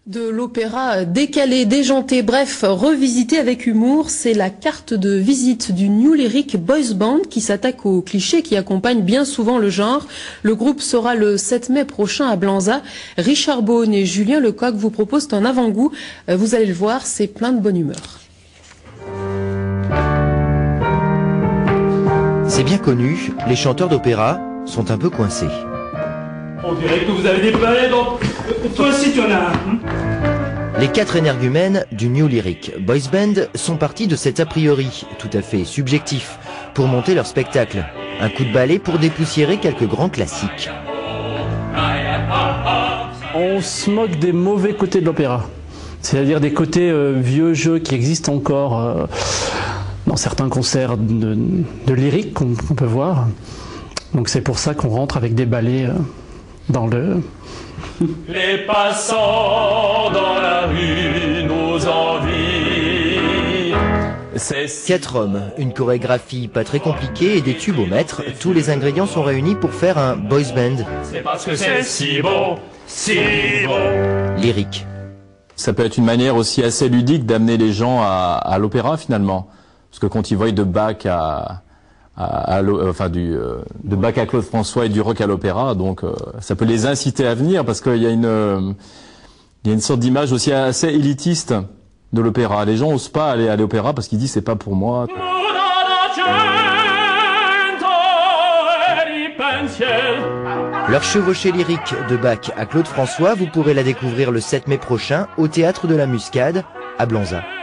De l'opéra décalé, déjanté, bref, revisité avec humour, c'est la carte de visite du New Lyric Boys Band qui s'attaque aux clichés qui accompagnent bien souvent le genre. Le groupe sera le 7 mai prochain à Blanza. Richard Beaune et Julien Lecoq vous proposent un avant-goût. Vous allez le voir, c'est plein de bonne humeur. C'est bien connu, les chanteurs d'opéra sont un peu coincés. On dirait que vous avez des balais dans... Toi aussi tu en as un. Les 4 énergumènes du New Lyric Boys Band sont partis de cet a priori, tout à fait subjectif, pour monter leur spectacle. Un coup de balai pour dépoussiérer quelques grands classiques. On se moque des mauvais côtés de l'opéra. C'est-à-dire des côtés vieux jeux qui existent encore dans certains concerts de lyrique qu'on peut voir. Donc c'est pour ça qu'on rentre avec des ballets dans le... Les passants dans la rue nous envient. 4 hommes, une chorégraphie pas très compliquée et des tubes au mètre. Tous les ingrédients sont réunis pour faire un boys band. C'est parce que c'est si beau, si beau. Lyrique. Ça peut être une manière aussi assez ludique d'amener les gens à l'opéra finalement. Parce que quand ils voient de Bach de Bach à Claude François et du rock à l'opéra, donc ça peut les inciter à venir parce qu'il y a une sorte d'image aussi assez élitiste de l'opéra. Les gens osent pas aller à l'opéra parce qu'ils disent c'est pas pour moi. Leur chevauchée lyrique de Bach à Claude François, vous pourrez la découvrir le 7 mai prochain au Théâtre de la Muscade à Blanza.